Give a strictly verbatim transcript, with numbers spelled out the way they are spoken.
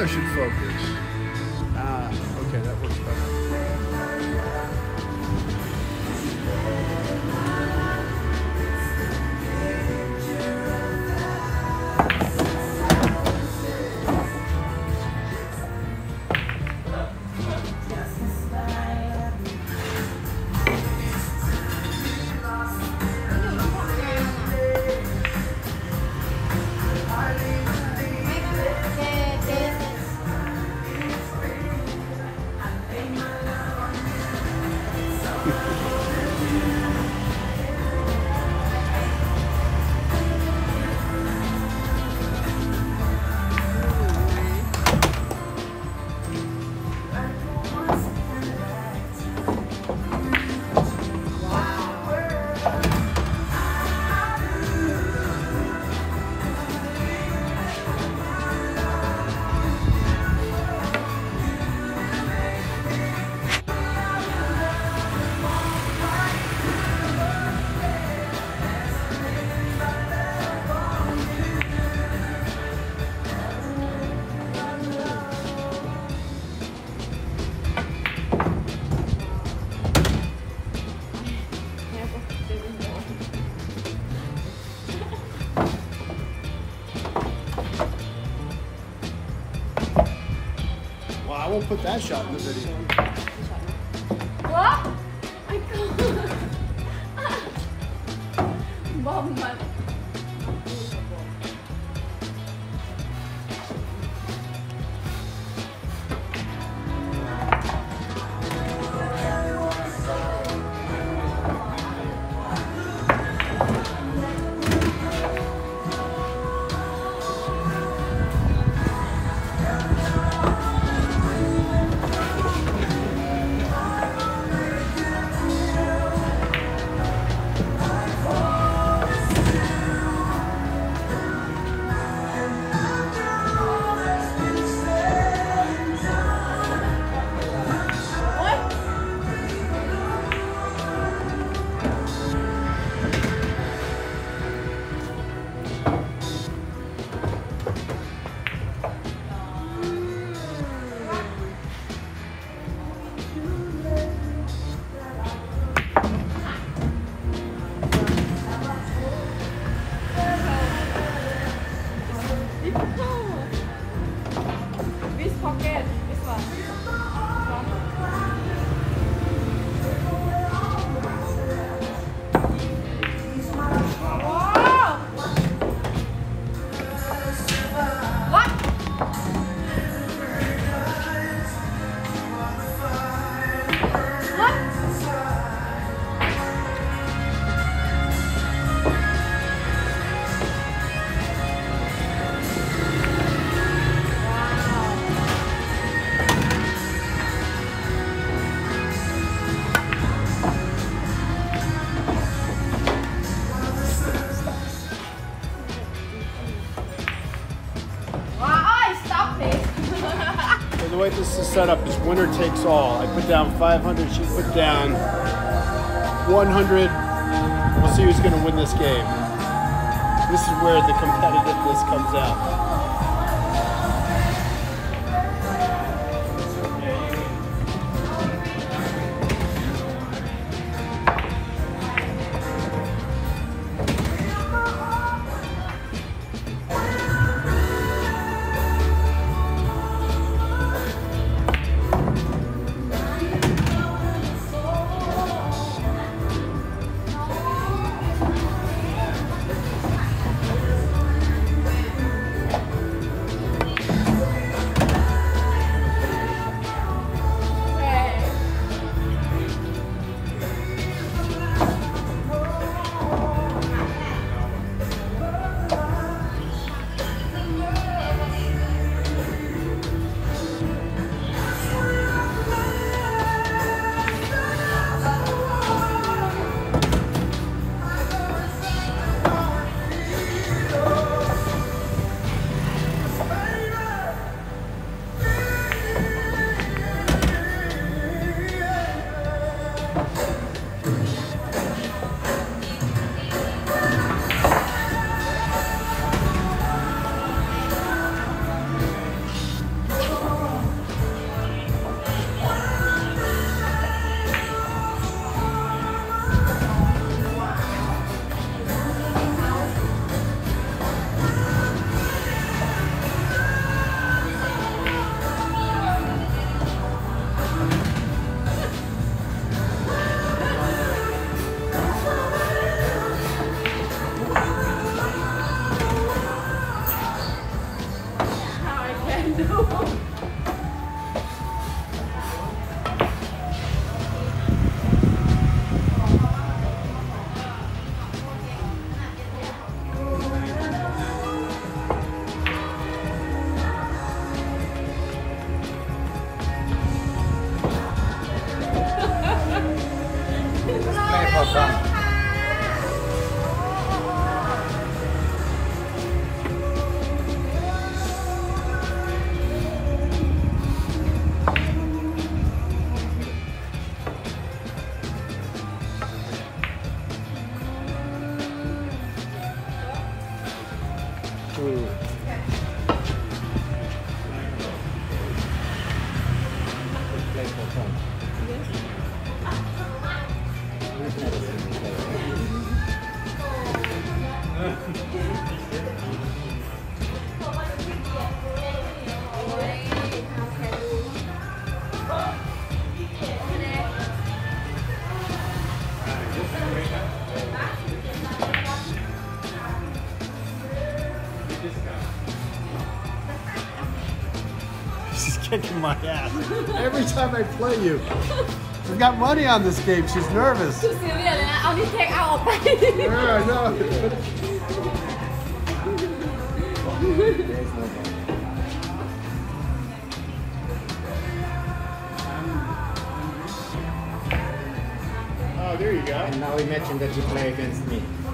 video should focus. Ah, okay, that works better. I won't put that shot in the video. What? I can't. Bomb man. Pocket, this one. Wow! What? What? The way this is set up is winner takes all. I put down five hundred, she put down one hundred. We'll see who's going to win this game. This is where the competitiveness comes out. Mm. Play for fun. We've never seen you play. She's kicking my ass. Every time I play you. We've got money on this game. She's nervous. คือซีเรียสเลยนะ เอานี่เทคเอาออกไป Yeah, I know. Oh, there you go. And now imagine that you play against me.